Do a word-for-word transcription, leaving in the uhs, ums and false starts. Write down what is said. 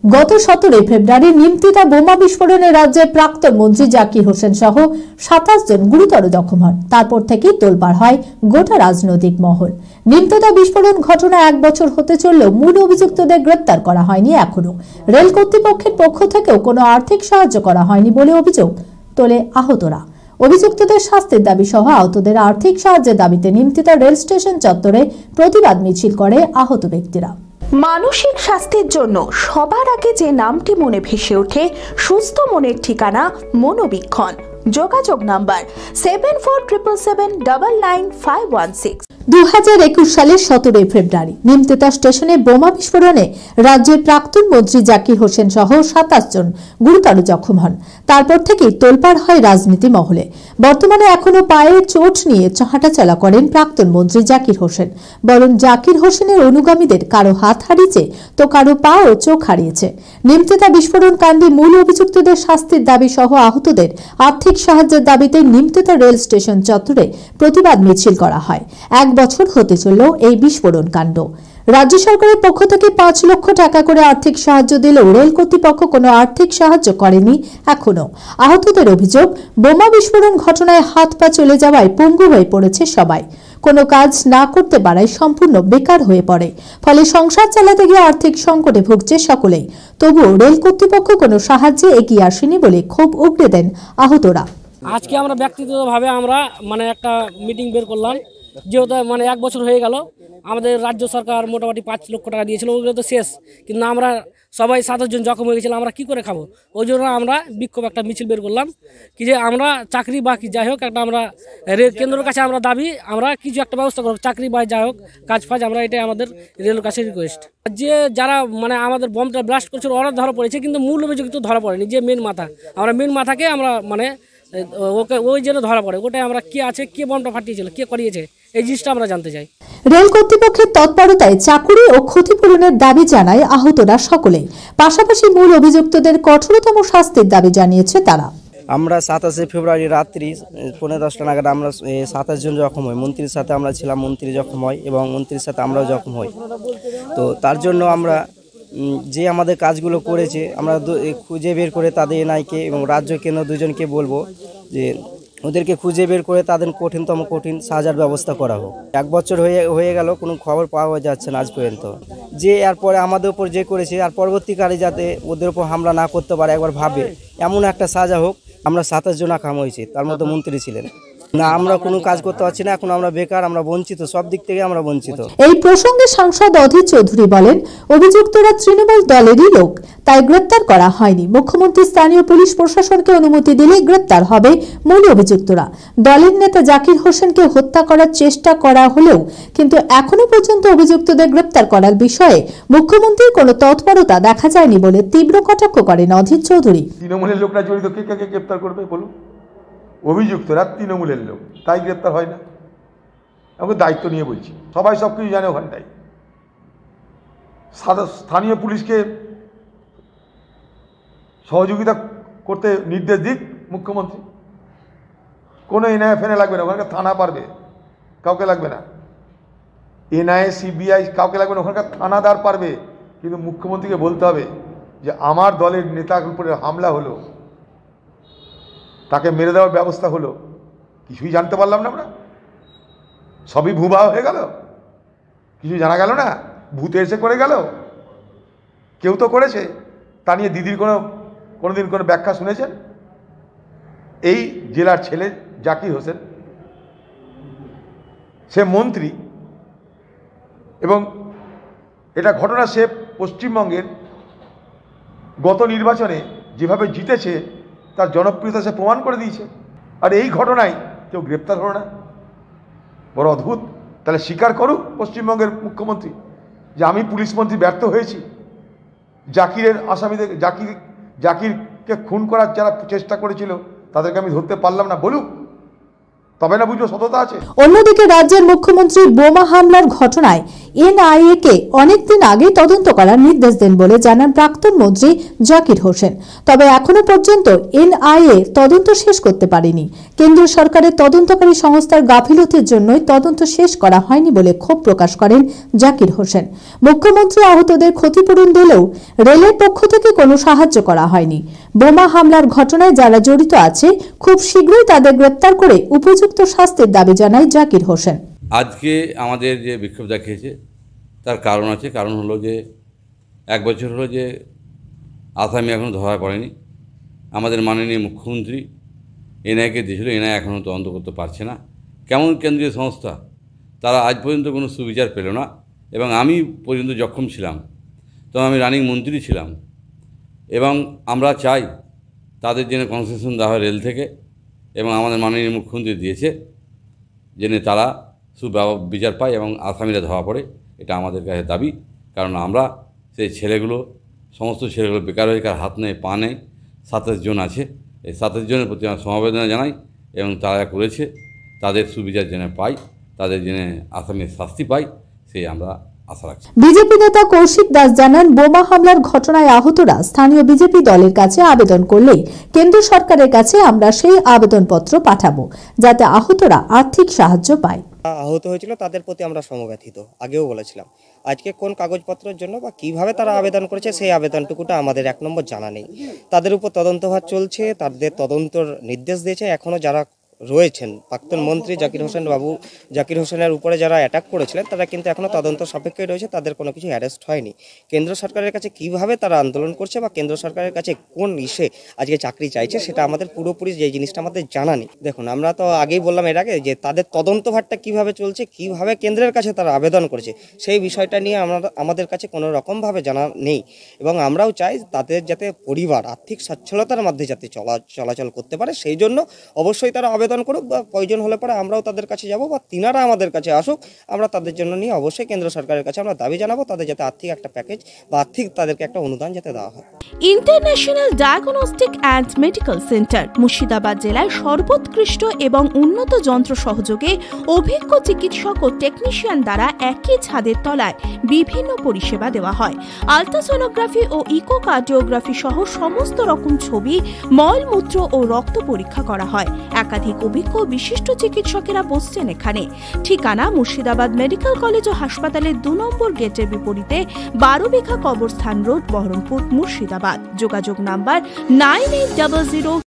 গত সতেরোই ফেব্রুয়ারি নিমতিতা বোমা বিস্ফোরণে রাজ্যের প্রাক্তন মন্ত্রী জাকির হোসেন সহ সাতাশ জন গুরুতর জখম হন। তারপর থেকেই তোলপাড় হয় গোটা রাজনৈতিক মহল। নিমতিতা বিস্ফোরণ ঘটনা এক বছর হতে চললেও মূল অভিযুক্তদের গ্রেপ্তার করা হয়নি এখনো। রেল কর্তৃপক্ষের পক্ষ থেকেও কোনো আর্থিক সাহায্য করা হয়নি বলে অভিযোগ তোলে আহতরা। অভিযুক্তদের শাস্তির দাবি সহ আহতদের আর্থিক সাহায্যের দাবিতে নিমতিতা রেল স্টেশন চত্বরে প্রতিবাদ মিছিল করে আহত ব্যক্তিরা। মানসিক স্বাস্থ্যের জন্য সবার আগে যে নামটি মনে ভেসে ওঠে সুস্থ মনের ঠিকানা মনোবীক্ষণ। যোগাযোগ number seven four triple seven double nine five one six. দু হাজার একুশ সালের সতেরোই ফেব্রুয়ারি নিমতিতা স্টেশনে বোমা বিস্ফোরণে রাজ্যের প্রাক্তন মন্ত্রী জাকির হোসেন সহ সাতাশ জন গুরুতর জখম হন। তারপর থেকেই তোলপাড় হয় রাজনীতি মহলে। বর্তমানে এখনো পায়ের চোট নিয়ে হাঁটাচলা করেন প্রাক্তন মন্ত্রী জাকির হোসেন। বরং জাকির হোসেনের অনুগামীদের কারো হাত হারিয়েছে তো কারো পা ও চোখ হারিয়েছে। নিমতিতা বিস্ফোরণ কাণ্ডে মূল অভিযুক্তদের শাস্তির দাবি সহ আহতদের আর্থিক সাহায্যের দাবিতে নিমতিতা রেল স্টেশন চত্বরে প্রতিবাদ মিছিল করা হয়। এক বছর হতে চলল এই বিস্ফোরণ কাণ্ড। রাজ্য সরকারের পক্ষ থেকে পাঁচ লক্ষ টাকা করে আর্থিক সাহায্য দিলেও রেল কর্তৃপক্ষ কোনো আর্থিক সাহায্য করেনি এখনো। আহতদের অভিযোগ, বোমা বিস্ফোরণ ঘটনায় হাত পা চলে যাওয়ায় পঙ্গু হয়ে পড়েছে সবাই। কোনো কাজ না করতে পারায় সম্পূর্ণ বেকার হয়ে পড়ে। ফলে সংসার চালাতে গিয়ে আর্থিক সংকটে ভুগছে সকলেই। তবুও রেল কর্তৃপক্ষ কোনো সাহায্যে এগিয়ে আসেনি বলে ক্ষোভ উগড়ে দেন আহতরা। আজকে আমরা ব্যক্তিগতভাবে আমরা মানে একটা মিটিং বের করলাম, যেহেতু মানে এক বছর হয়ে গেল আমাদের রাজ্য সরকার মোটামুটি পাঁচ লক্ষ টাকা দিয়েছিল, ওগুলো তো শেষ, কিন্তু আমরা সবাই সাতাশ জন জখম হয়ে গেছিলাম, আমরা কি করে খাবো? ওই জন্য আমরা বিক্ষোভ একটা মিছিল বের করলাম কি যে আমরা চাকরি বা কি যাই হোক একটা আমরা কেন্দ্রের কাছে আমরা দাবি আমরা কিছু একটা ব্যবস্থা করব, চাকরি বা যাই হোক কাজ ফাজ, আমরা এটাই আমাদের রেলের কাছে রিকোয়েস্ট। যে যারা মানে আমাদের বমটা ব্লাস্ট করছিল ওরা ধরা পড়েছে, কিন্তু মূল অভিযুক্ত ধরা পড়েনি। যে মেন মাথা, আমরা মেন মাথাকে আমরা মানে ওকে ওই যেন ধরা পড়ে, ওটাই আমরা কে আছে, কে বমটা ফাটিয়েছিল, কে করিয়েছে, এই জিনিসটা আমরা জানতে চাই। রেল কর্তৃপক্ষের তৎপরতায় চাকুরি ও ক্ষতিপূরণের দাবি জানায় আহতরা সকলেই। পাশাপাশি মূল অভিযুক্তদের কঠোরতম শাস্তির দাবি জানিয়েছে তারা। আমরা সাতাশে ফেব্রুয়ারি রাত্রি পৌনে দশটা নাগাদ আমরা সাতাশ জন জখম হই। মন্ত্রীর সাথে আমরা ছিলাম, মন্ত্রী জখম হয় এবং মন্ত্রীর সাথে আমরাও জখম হই। তো তার জন্য আমরা যে আমাদের কাজগুলো করেছে আমরা খুঁজে বের করে তাদের এনআইকে এবং রাজ্য কেন্দ্র দুজনকে বলবো যে ওদেরকে খুঁজে বের করে তাদের কঠিনতম কঠিন সাজার ব্যবস্থা করা হোক। এক বছর হয়ে হয়ে গেল, কোনো খবর পাওয়া যাচ্ছে না আজ পর্যন্ত। যে এরপরে আমাদের উপর যে করেছে আর পরবর্তীকালে যাতে ওদের উপর হামলা না করতে পারে একবার ভাবে এমন একটা সাজা হোক। আমরা সাতাশ জন আকাম হয়েছি, তার মধ্যে মন্ত্রী ছিলেন না। আমরা কোনো কাজ করতে পারছি না, এখন আমরা বেকার, আমরা বঞ্চিত, সব দিক থেকে আমরা বঞ্চিত। এই প্রসঙ্গে সাংসদ অধীর চৌধুরী বলেন, অভিযুক্তরা তৃণমূল দলেরই লোক, তাই গ্রেপ্তার করা হয়নি। মুখ্যমন্ত্রী স্থানীয় পুলিশ প্রশাসনকে অনুমতি দিলে গ্রেপ্তার হবে মূল অভিযুক্তরা। দলের নেতা জাকির হোসেনকে হত্যা করার চেষ্টা করা হলেও কিন্তু এখনো পর্যন্ত অভিযুক্তদের গ্রেপ্তার করার বিষয়ে মুখ্যমন্ত্রীর কোনো তৎপরতা দেখা যায়নি বলে তীব্র কটাক্ষ করেন অধীর চৌধুরী। তৃণমূলের লোকরা জড়িত, কে কাকে গ্রেপ্তার করবে বলুন? অভিযুক্তরা তৃণমূলের লোক, তাই গ্রেপ্তার হয় না। আমাকে দায়িত্ব নিয়ে বলছি, সবাই সব কিছু জানে ওখানটাই। স্থানীয় পুলিশকে সহযোগিতা করতে নির্দেশ দিক মুখ্যমন্ত্রী। কোনো এনআইএ ফেনে লাগবে না, ওখানকার থানা পারবে, কাউকে লাগবে না। এনআইএ সিবিআই কাউকে লাগবে না, ওখানকার থানাদার পারবে। কিন্তু মুখ্যমন্ত্রীকে বলতে হবে যে আমার দলের নেতার উপরে হামলা হলো, তাকে মেরে দেওয়ার ব্যবস্থা হলো, কিছুই জানতে পারলাম না আমরা, সবই ভুবা হয়ে গেল, কিছু জানা গেল না, ভূতে এসে করে গেল। কেউ তো করেছে, তা নিয়ে দিদির কোনো কোনোদিন কোনো ব্যাখ্যা শুনেছেন? এই জেলার ছেলে জাকির হোসেন, সে মন্ত্রী এবং এটা ঘটনা সে পশ্চিমবঙ্গের গত নির্বাচনে যেভাবে জিতেছে তার জনপ্রিয়তা সে প্রমাণ করে দিয়েছে। আর এই ঘটনায় কেউ গ্রেপ্তার হলো না, বড় অদ্ভুত। তাহলে স্বীকার করুক পশ্চিমবঙ্গের মুখ্যমন্ত্রী যে আমি পুলিশ মন্ত্রী ব্যর্থ হয়েছি, জাকিরের আসামিদের জাকির জাকিরকে খুন করার যারা চেষ্টা করেছিল তাদেরকে আমি ধরতে পারলাম না, বলুক। তবে না বুঝবো সততা আছে। অন্যদিকে রাজ্যের মুখ্যমন্ত্রী বোমা হামলার ঘটনায় এনআইএ কে অনেকদিন আগে তদন্ত করার নির্দেশ দেন বলে জানান প্রাক্তন মন্ত্রী জাকির হোসেন। তবে এখনো পর্যন্ত এনআইএ তদন্ত শেষ করতে পারেনি। কেন্দ্রীয় সরকারের তদন্তকারী সংস্থার গাফিলতির জন্যই তদন্ত শেষ করা হয়নি বলে ক্ষোভ প্রকাশ করেন জাকির হোসেন। মুখ্যমন্ত্রী আহতদের ক্ষতিপূরণ দিলেও রেলের পক্ষ থেকে কোনো সাহায্য করা হয়নি। বোমা হামলার ঘটনায় যারা জড়িত আছে খুব শীঘ্রই তাদের গ্রেপ্তার করে উপযুক্ত শাস্তির দাবি জানায় জাকির হোসেন। আজকে আমাদের যে বিক্ষোভ দেখিয়েছে তার কারণ আছে। কারণ হলো যে এক বছর হলো যে আসামি এখনও ধরা পড়েনি। আমাদের মাননীয় মুখ্যমন্ত্রী এনআইকে দিয়েছিল, এনআই এখনও তদন্ত করতে পারছে না। কেমন কেন্দ্রীয় সংস্থা, তারা আজ পর্যন্ত কোনো সুবিচার পেল না। এবং আমি পর্যন্ত জখম ছিলাম, তো আমি রানিং মন্ত্রী ছিলাম, এবং আমরা চাই তাদের জন্য কনসেশন দেওয়া হয় রেল থেকে, এবং আমাদের মাননীয় মুখ্যমন্ত্রী দিয়েছে যেন তারা সুবিচার পায় এবং আসামিরা ধরা পড়ে। এটা আমাদের কাছে দাবি। কারণ আমরা সেই ছেলেগুলো, সমস্ত ছেলেগুলো বেকার হয়ে কার হাত নেই পা নেই, সাতাশ জন আছে। এই সাতাশ জনের প্রতি আমরা সমবেদনা জানাই, এবং তারা করেছে তাদের সুবিচার যেন পাই, তাদের যেন আসামির শাস্তি পাই, সেই আমরা আশা রাখছি। বিজেপি নেতা কৌশিক দাস জানান, বোমা হামলার ঘটনায় আহতরা স্থানীয় বিজেপি দলের কাছে আবেদন করলেই কেন্দ্র সরকারের কাছে আমরা সেই আবেদনপত্র পাঠাবো, যাতে আহতরা আর্থিক সাহায্য পায়। আহত হয়েছিল তাদের প্রতি আমরা সমব্যথিত, আগেও বলেছিলাম। আজকে কোন কাগজপত্রের জন্য বা কিভাবে তারা আবেদন করেছে সেই আবেদনটুকুটা আমাদের এক নম্বর জানা নেই। তাদের উপর তদন্তভার চলছে, তাদের তদন্তর নির্দেশ দিয়েছে। এখনও যারা রয়েছেন, প্রাক্তন মন্ত্রী জাকির হোসেন বাবু, জাকির হোসেনের উপরে যারা অ্যাটাক করেছিলেন তারা কিন্তু এখনও তদন্ত সাপেক্ষে রয়েছে, তাদের কোনো কিছু অ্যারেস্ট হয়নি। কেন্দ্র সরকারের কাছে কিভাবে তারা আন্দোলন করছে বা কেন্দ্র সরকারের কাছে কোন ইস্যে আজকে চাকরি চাইছে সেটা আমাদের পুরোপুরি যে জিনিসটা আমাদের জানা নেই। দেখুন, আমরা তো আগেই বললাম এর আগে যে তাদের তদন্তভারটা কিভাবে চলছে, কিভাবে কেন্দ্রের কাছে তারা আবেদন করেছে সেই বিষয়টা নিয়ে আমরা আমাদের কাছে কোনো রকমভাবে জানা নেই। এবং আমরাও চাই তাদের যাতে পরিবার আর্থিক সচ্ছলতার মধ্যে যাতে চলা চলাচল করতে পারে, সেই জন্য অবশ্যই তারা আবেদন করুক, বা প্রয়োজন হলে পরে আমরাও তাদের কাছে যাব বা তিনারা আমাদের কাছে আসুক। আমরা তাদের জন্য নিয়ে অবশ্যই কেন্দ্র সরকারের কাছে আমরা দাবি জানাবো তাদের যাতে আর্থিক একটা প্যাকেজ বা আর্থিক তাদেরকে একটা অনুদান যাতে দেওয়া হয়। International diagnostic and medical centre Murshidabad জেলায় সর্বোৎকৃষ্ট এবং উন্নত যন্ত্র সহযোগে অভিজ্ঞ চিকিৎসক ও টেকনিশিয়ান দ্বারা একই ছাদের তলায় বিভিন্ন পরিষেবা দেওয়া হয়। আলট্রাসোনোগ্রাফি ও ইকোকার্ডিওগ্রাফি সহ সমস্ত রকম ছবি, মলমূত্র ও রক্ত পরীক্ষা করা হয়। একাধিক অভিজ্ঞ বিশিষ্ট চিকিৎসকেরা বসছেন এখানে। ঠিকানা মুর্শিদাবাদ মেডিকেল কলেজ ও হাসপাতালের দু নম্বর গেটের বিপরীতে, বারো বিঘা কবরস্থান রোড, বহরমপুর, মুর্শিদাবাদ। যোগাযোগ number nine eight double zero